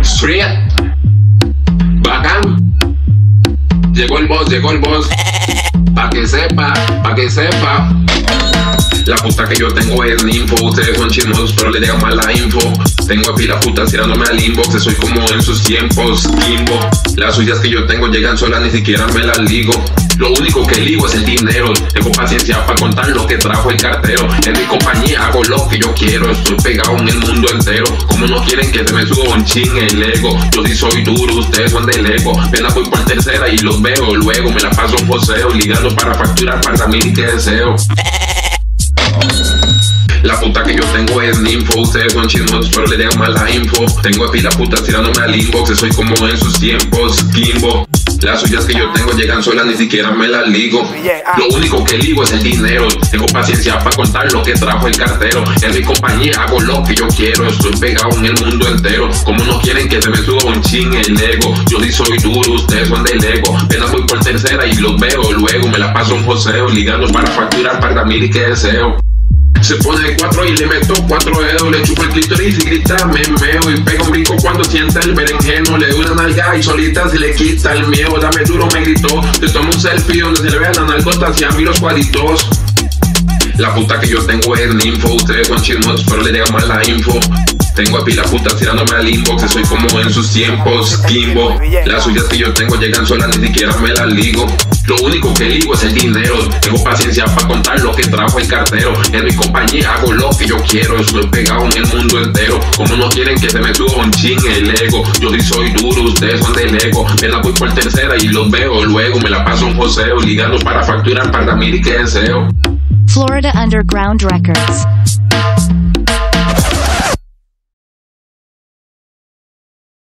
Street. Bacán. Llegó el boss. Pa' que sepa. La puta que yo tengo es ninfo. Ustedes son chismosos pero le llega mal la info. Tengo a pila putas tirándome al inbox. Soy como en sus tiempos, Kimbo. Las suyas que yo tengo llegan solas, ni siquiera me las ligo. Lo único que ligo es el dinero. Tengo paciencia para contar lo que trajo el cartero. En mi compañía hago lo que yo quiero. Estoy pegado en el mundo entero. Como no quieren que se me suba un ching el ego. Yo sí soy duro, ustedes son del ego. Apenas voy por tercera y los veo. Luego me la paso en poseo, ligando para facturar para mí que deseo. La puta que yo tengo es ninfo. Ustedes son chismosos pero le llegan mal la info. Tengo a pila putas tirándome al inbox. Soy como en sus tiempos, Kimbo. Las suyas que yo tengo llegan solas, ni siquiera me las ligo. Lo único que ligo es el dinero. Tengo paciencia para contar lo que trajo el cartero. En mi compañía hago lo que yo quiero. Estoy pegado en el mundo entero. Como no quieren que se me suba un ching el ego. Yo sí soy duro, ustedes son del ego. Apenas voy por tercera y los veo. Luego me la paso en poseo, ligando para facturar para mí y que deseo. Se pone 4 y le meto 4 dedos. Le chupo el clítoris y grita me meo. Y pega un brinco cuando sienta el berenjeno. Le doy una nalga y solita se le quita el miedo. Dame duro, me gritó. Te tomo un selfie donde se le vean las nalgotas y a mí los cuadritos. La puta que yo tengo es ninfo. Ustedes son chismosos pero le llega mal la info. Tengo a pila putas tirándome al inbox. Soy como en sus tiempos, Kimbo. Las suyas que yo tengo llegan solas, ni siquiera me las ligo. Lo único que ligo es el dinero. Tengo paciencia para contar lo que trajo el cartero. En mi compañía hago lo que yo quiero. Estoy pegado en el mundo entero. Como no quieren que se me suba un ching el ego. Yo sí soy duro, ustedes son del ego. Apenas voy por tercera y los veo. Luego me la paso en poseo, ligando para facturar para mí y que deseo. Florida Underground Records.